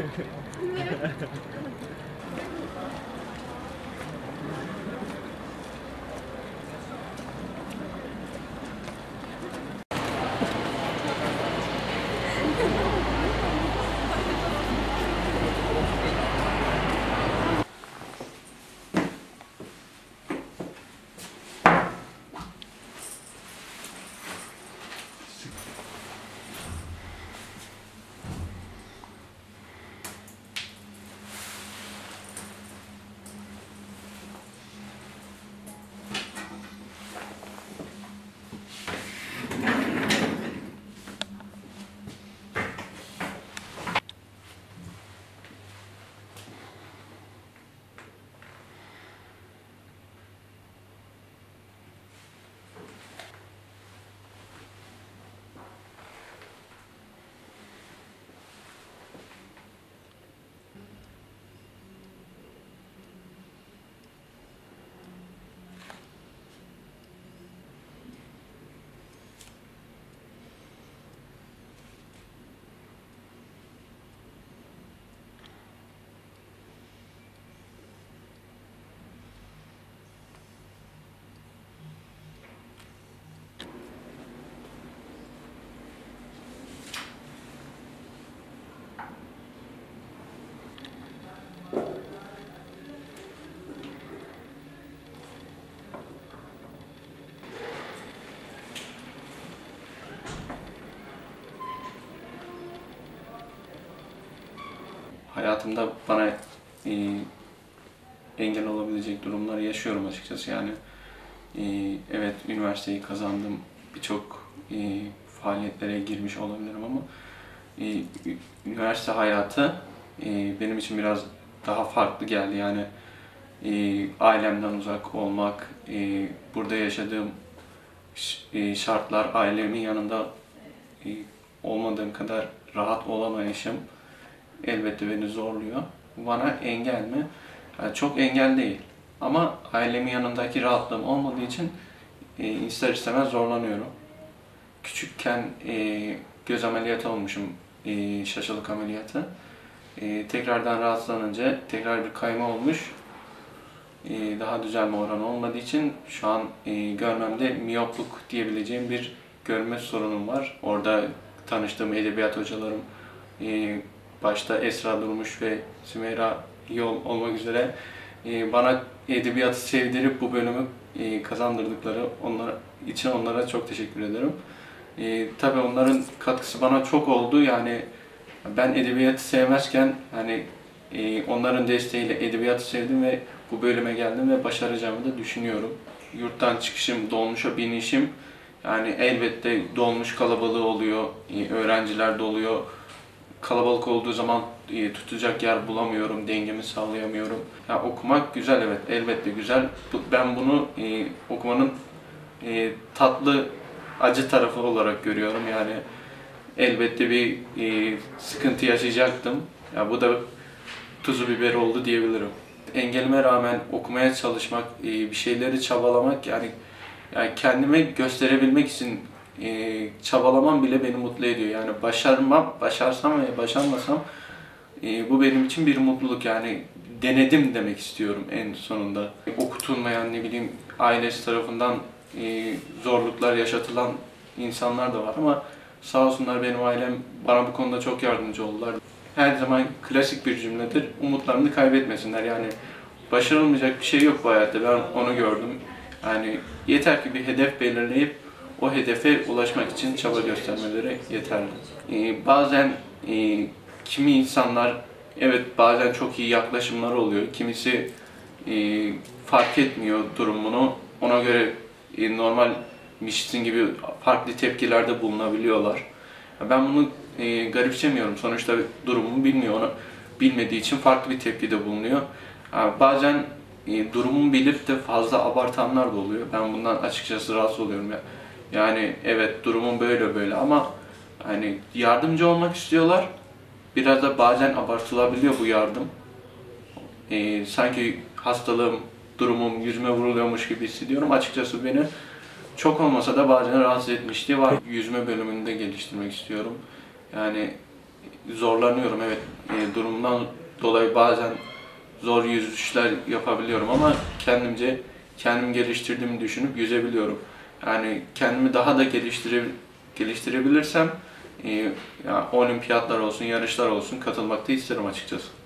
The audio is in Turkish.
Hayatımda bana engel olabilecek durumlar yaşıyorum açıkçası. Yani evet, üniversiteyi kazandım, birçok faaliyetlere girmiş olabilirim ama üniversite hayatı benim için biraz daha farklı geldi. Yani ailemden uzak olmak, burada yaşadığım şartlar, ailemin yanında olmadığım kadar rahat olamayışım elbette beni zorluyor. Bana engel mi? Yani çok engel değil. Ama ailemin yanındaki rahatlığım olmadığı için ister istemez zorlanıyorum. Küçükken göz ameliyatı olmuşum, şaşalık ameliyatı. Tekrardan rahatsızlanınca tekrar bir kayma olmuş. Daha düzelme oranı olmadığı için şu an görmemde miyopluk diyebileceğim bir görme sorunum var. Orada tanıştığım edebiyat hocalarım, başta Esra Durmuş ve Sümeyra Yol olmak üzere bana edebiyatı sevdirip bu bölümü kazandırdıkları için onlara çok teşekkür ederim. Tabii onların katkısı bana çok oldu. Yani ben edebiyatı sevmezken hani onların desteğiyle edebiyatı sevdim ve bu bölüme geldim ve başaracağımı da düşünüyorum. Yurttan çıkışım, dolmuşa binişim, yani elbette dolmuş kalabalığı oluyor, öğrenciler doluyor. Kalabalık olduğu zaman tutacak yer bulamıyorum, dengemi sağlayamıyorum. Yani okumak güzel, evet, elbette güzel. Ben bunu okumanın tatlı, acı tarafı olarak görüyorum. Yani elbette bir sıkıntı yaşayacaktım. Ya bu da tuzu biber oldu diyebilirim. Engelime rağmen okumaya çalışmak, bir şeyleri çabalamak, yani kendime gösterebilmek için çabalamam bile beni mutlu ediyor. Yani başarsam veya başarmasam bu benim için bir mutluluk. Yani denedim demek istiyorum en sonunda. Okutulmayan, ne bileyim, ailesi tarafından zorluklar yaşatılan insanlar da var ama sağ olsunlar, benim ailem bana bu konuda çok yardımcı oldular. Her zaman klasik bir cümledir, umutlarını kaybetmesinler. Yani başarılmayacak bir şey yok bu hayatta, ben onu gördüm. Yani yeter ki bir hedef belirleyip o hedefe ulaşmak için çaba göstermeleri yeterli. Bazen kimi insanlar, evet, bazen çok iyi yaklaşımları oluyor. Kimisi fark etmiyor durumunu. Ona göre normalmişsin gibi farklı tepkilerde bulunabiliyorlar. Ben bunu garipsemiyorum. Sonuçta durumumu bilmiyor. Onu bilmediği için farklı bir tepkide bulunuyor. Bazen durumumu bilip de fazla abartanlar da oluyor. Ben bundan açıkçası rahatsız oluyorum ya. Yani evet, durumum böyle böyle ama hani yardımcı olmak istiyorlar. Biraz da bazen abartılabiliyor bu yardım. Sanki hastalığım, durumum yüzüme vuruluyormuş gibi hissediyorum. Açıkçası beni çok olmasa da bazen rahatsız etmişliği var. Yüzme bölümünde geliştirmek istiyorum. Yani zorlanıyorum, evet. Durumdan dolayı bazen zor yüzüşler yapabiliyorum ama kendimi geliştirdiğimi düşünüp yüzebiliyorum. Yani kendimi daha da geliştirebilirsem, ya olimpiyatlar olsun, yarışlar olsun katılmak da isterim açıkçası.